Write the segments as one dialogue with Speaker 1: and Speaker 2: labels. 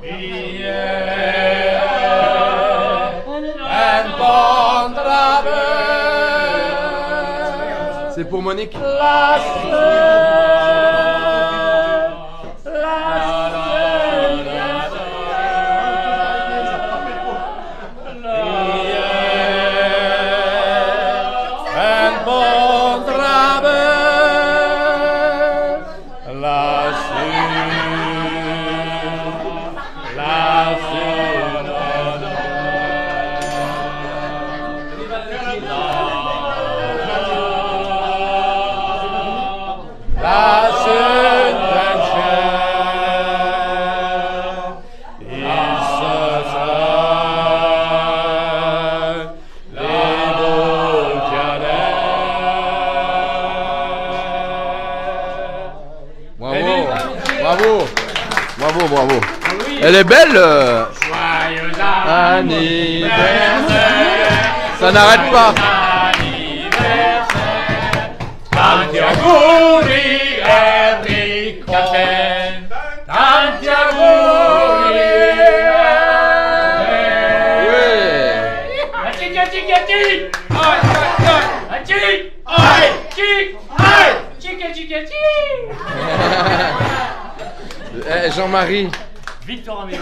Speaker 1: C'est pour Monique. Bravo. Elle est belle.
Speaker 2: Joyeux anniversaire.
Speaker 1: Ça n'arrête pas.
Speaker 2: Tanti auguri Enrico. Tanti auguri.
Speaker 1: Jean-Marie.
Speaker 2: Victor Amélie.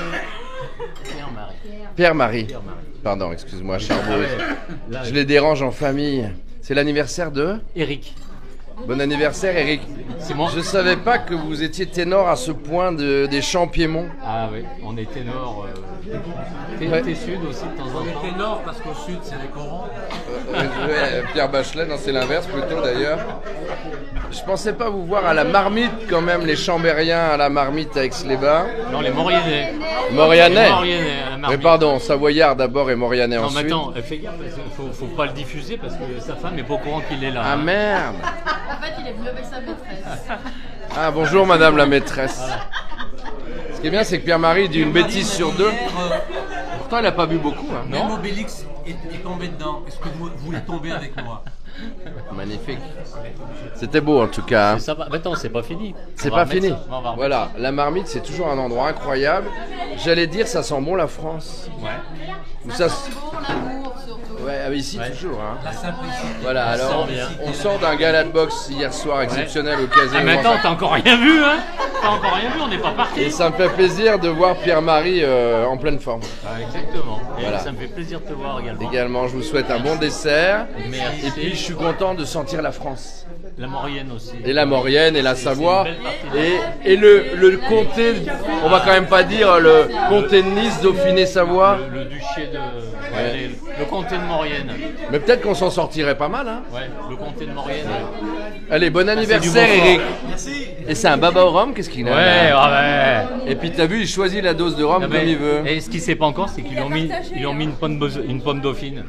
Speaker 1: Pierre-Marie. Pardon, excuse-moi, Charbot. Je les dérange en famille. C'est l'anniversaire de
Speaker 2: Eric.
Speaker 1: Bon anniversaire, Eric.
Speaker 2: C'est moi.
Speaker 1: Je savais pas que vous étiez ténor à ce point des champs Piémont.
Speaker 2: Ah oui, on est ténor. T'es sud aussi de temps en temps.
Speaker 3: On est ténor parce qu'au sud c'est les corons.
Speaker 1: Pierre Bachelet, non, c'est l'inverse plutôt d'ailleurs. Je pensais pas vous voir à la Marmite quand même, les Chambériens à la Marmite à Aix-les-Bains.
Speaker 2: Non, les Mauriennais.
Speaker 1: Morianais.
Speaker 2: Mais
Speaker 1: pardon, Savoyard d'abord et Morianais
Speaker 2: non,
Speaker 1: ensuite.
Speaker 2: Non, mais attends, fais gaffe, faut pas le diffuser parce que sa femme est pas au courant qu'il est là.
Speaker 1: Ah merde.
Speaker 4: En fait, il est venu avec sa maîtresse.
Speaker 1: Ah bonjour madame la maîtresse. Ce qui est bien, c'est que Pierre-Marie dit une bêtise sur deux. Pourtant, elle a pas bu beaucoup. Hein.
Speaker 3: Même Obélix est tombé dedans. Est-ce que vous voulez tomber avec moi?
Speaker 1: Magnifique. C'était beau en tout cas. Hein.
Speaker 2: Ça va. Attends, c'est pas fini.
Speaker 1: C'est pas fini. Voilà, la Marmite, c'est toujours un endroit incroyable. J'allais dire, ça sent bon la France.
Speaker 2: Ouais.
Speaker 1: Ça
Speaker 4: sent bon l'amour surtout.
Speaker 1: Ouais, ici toujours. Hein.
Speaker 3: La simplicité.
Speaker 1: Voilà, alors on sort d'un gala de boxe hier soir exceptionnel au Casino.
Speaker 2: Ah mais attends, t'as encore rien vu, hein? T'as encore rien vu, on n'est pas parti.
Speaker 1: Et ça me fait plaisir de voir Pierre-Marie en pleine forme.
Speaker 2: Ah, exactement. Et
Speaker 1: voilà.
Speaker 2: Ça me fait plaisir de te voir également.
Speaker 1: Également, je vous souhaite un bon dessert.
Speaker 2: Merci.
Speaker 1: Et puis, je suis content de sentir la France.
Speaker 2: La Maurienne aussi.
Speaker 1: Et la Maurienne et la Savoie. Et le comté, on va quand même pas dire le comté de Nice, Dauphiné-Savoie.
Speaker 2: Le duché de... Ouais, le comté de Maurienne.
Speaker 1: Mais peut-être qu'on s'en sortirait pas mal, hein.
Speaker 2: Ouais, le comté de Maurienne.
Speaker 1: Allez, bon anniversaire Eric. Merci. Et c'est un baba au rhum, qu'est-ce qu'il a?
Speaker 2: Ouais.
Speaker 1: Et puis t'as vu, il choisit la dose de rhum comme il veut.
Speaker 2: Et ce qu'il sait pas encore, c'est qu'ils ont mis une pomme dauphine.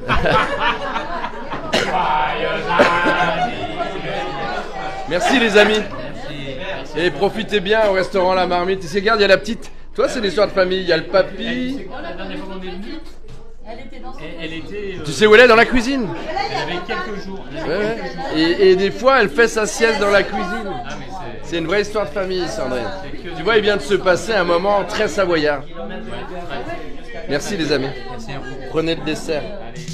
Speaker 1: Merci les amis. Et profitez bien au restaurant La Marmite. Et regarde, il y a la petite. Toi, c'est l'histoire de famille. Il y a le papy.
Speaker 2: La dernière fois qu'on est venu, elle était.
Speaker 1: Tu sais où elle est? Dans la cuisine.
Speaker 2: Elle avait quelques jours.
Speaker 1: Et des fois, elle fait sa sieste dans la cuisine. C'est une vraie histoire de famille, Sandrine. Tu vois, il vient de se passer un moment très savoyard. Merci les amis. Prenez le dessert.